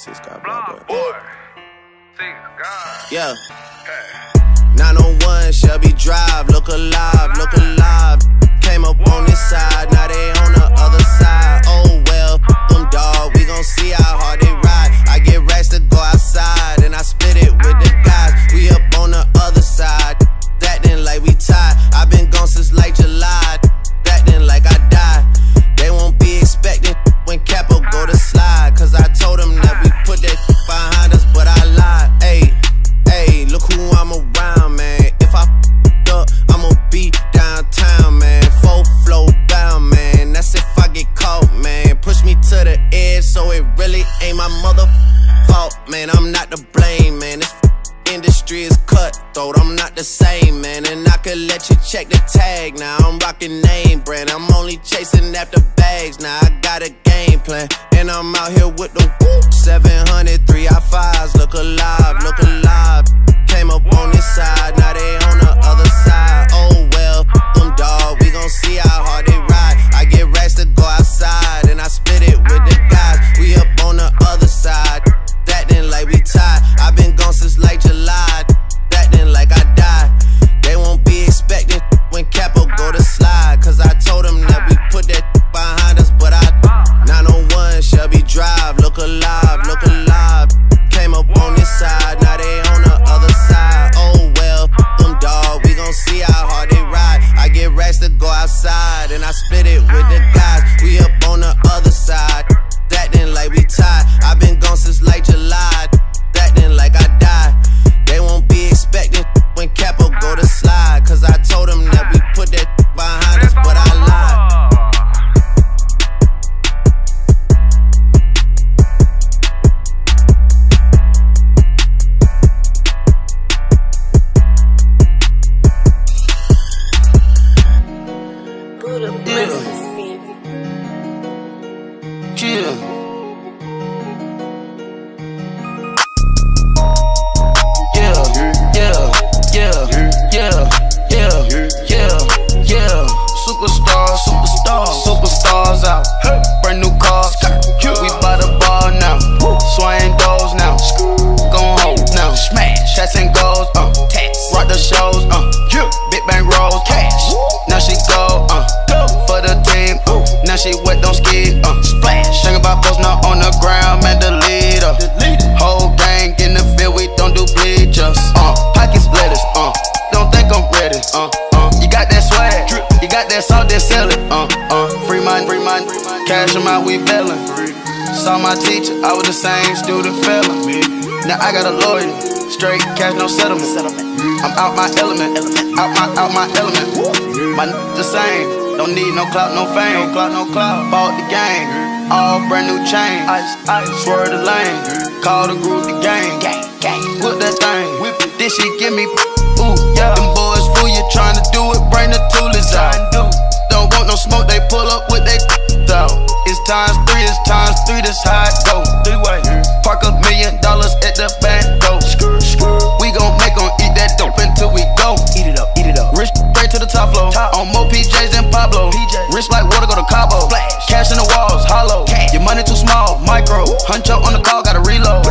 6 got blocked up. Yeah. 901 Shelby Drive, look alive, look alive. Came up on this side, now they on the other side. Oh well, them dog, we gon' see how hard they ride. I get racks to go outside, and I split it with the guys. We up on the other side, acting like we tied. I been gone since like July, acting like I died. They won't be expecting when Capo go to slide, cause I told them that we put that behind us, but I lied. Hey, look who I'm around, man. If I f***ed up, I'ma be downtown, man. Full flow bound, man. That's if I get caught, man. Push me to the edge, so it really ain't my mother fault, man. I'm not to blame, man. This industry is cutthroat, I'm not the same, man. And I could let you check the tag now. I'm rocking name brand, I'm only chasing after bags now. I got a game plan, and I'm out here with the whoop. 700 3i5s, look alive, look alive. Came up on this side, now they on the other side. Oh well, them dog, we gon' see how hard they ride. I get racks to go outside, and I split it with the guys. We up on the other side, acting like we tied. I been gone since like July, acting like I died. They won't be expecting when Capo go to slide, cause I told them that we put that behind us, but I 901 Shelby Drive, look alive, look alive. Came up on this side, now they on the other side. Oh well, them dog, we gon' see how hard they ride. I get racks to go outside, and I split it with the guys. We up on the other side, acting like we tied. I been gone since like July, acting like I died. They won't be expecting when Capo go to slide, cause I told them that we put that behind us, but I lied. Superstars out, brand new cars. We by the ball now, swaying doors now. Gon' hold now, smash, chats and goals, rock the shows, big bang rolls, cash. Now she go, for the team, now she wet, don't skid, splash. Think about post now on the ground, man, the leader. Whole gang in the field, we don't do bleachers. Pockets letters, don't think I'm ready, You got that swag, you got that salt, then sell it, free mind, cash them out, we bailin'. Saw my teacher, I was the same student fella. Now I got a lawyer, straight cash, no settlement. I'm out my element, out my element. My the same, don't need no clout, no fame. Bought the game, all brand new chain. Ice, swerve the lane, call the group the gang. Whip that thing, this shit give me, ooh, yeah. Them boys fool you tryna do it, bring the toolies out. Don't want no smoke, they pull up with they out. It's times 3, that's how it go. Three-way, park $1 million at the bank, go. We gon' make 'em eat that dope until we go. Eat it up. Rich straight to the top floor, on more PJs than Pablo. Rich like water, go to Cabo. Cash in the walls, hollow. Your money too small, micro. Hunch up on the call, gotta reload.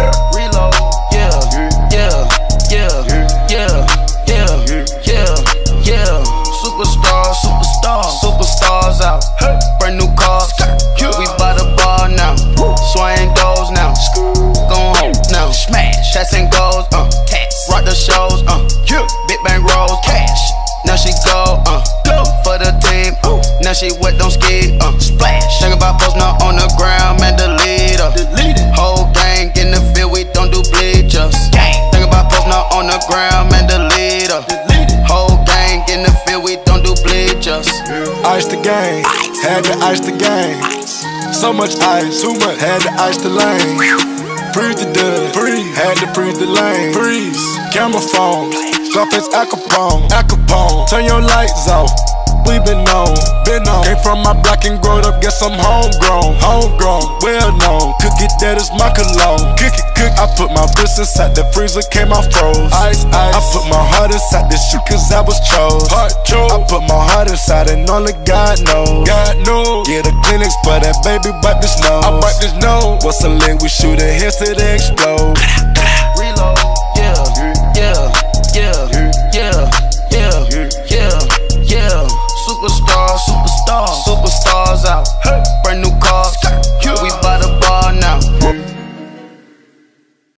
Superstars out, brand new cars. We by the ball now, swaying doors now. Gon' hold now, smash, chats and goals, rock the shows, big bang rolls, cash. Now she go, for the team, now she wet, don't skid, splash. Think about post now on the ground, man, the leader. Whole gang in the field, we don't do bleachers. Think about post now on the ground, man, the leader. Whole gang in the field, we don't do bleachers. Ice the game, had to ice the game. So much ice, too much, had to ice the lane. Freeze the dud, had to freeze the lane. Freeze, camera phone, Scarface Al Capone. Turn your lights off, we been on. Came from my block and growed up, guess I'm homegrown. Well known, cookie that is my cologne. Cook. I put my wrist inside the freezer, came out froze. Ice. I put my heart inside this shit cause I was chose. I put my heart inside and only God knows. Yeah, the clinics, but that baby wipe this nose. I wipe this nose. What's a link? We shoot it heads till they explode. Reload, yeah.